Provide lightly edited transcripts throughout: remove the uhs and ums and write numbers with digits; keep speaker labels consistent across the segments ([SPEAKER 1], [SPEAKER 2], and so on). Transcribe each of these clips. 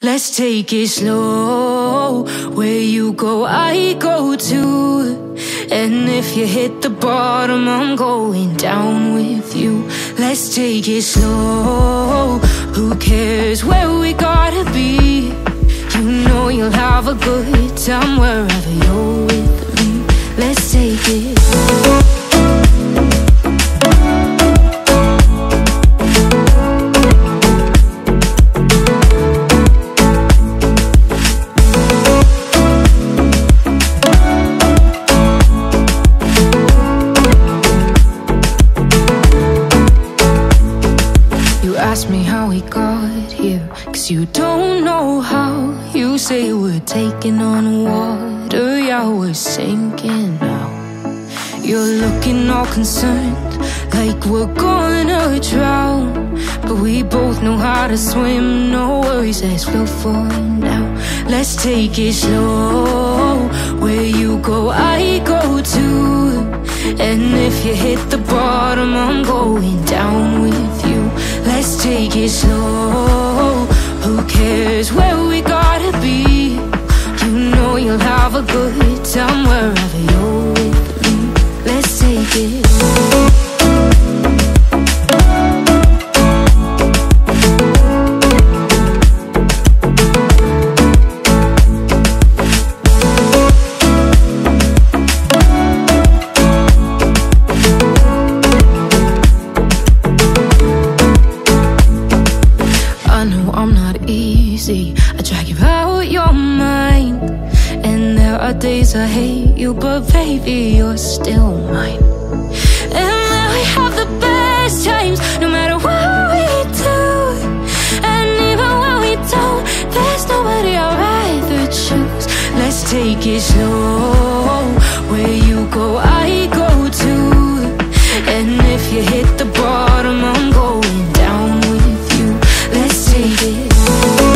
[SPEAKER 1] Let's take it slow. Where you go, I go too. And if you hit the bottom, I'm going down with you. Let's take it slow. Who cares where we gotta be? You know you'll have a good time wherever you're with me. Let's take it slow. Ask me how we got here, 'cause you don't know how. You say we're taking on water, yeah, we're sinking now. You're looking all concerned, like we're gonna drown. But we both know how to swim, no worries, let's float for now. Let's take it slow. Where you go, I go too. And if you hit the bottom, I'm going down with you. Let's take it slow. Who cares where we gotta be? You know you'll have a good time wherever you're with me. Let's take it slow. I drag you out your mind, and there are days I hate you, but baby, you're still mine. And then we have the best times, no matter what we do. And even when we don't, there's nobody I'd rather choose. Let's take it slow. Where you go, I go too. And if you hit the bottom, I'm going down with you. Let's take it slow.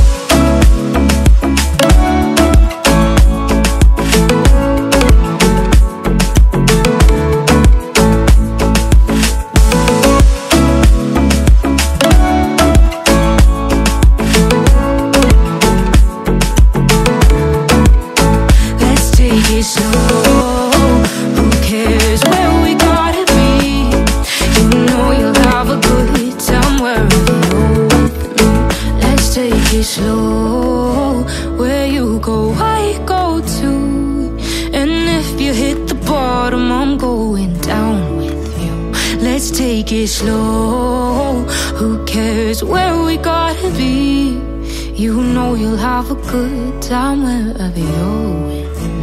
[SPEAKER 1] Slow, where you go, I go too. And if you hit the bottom, I'm going down with you. Let's take it slow. Who cares where we gotta be? You know you'll have a good time wherever you're with me.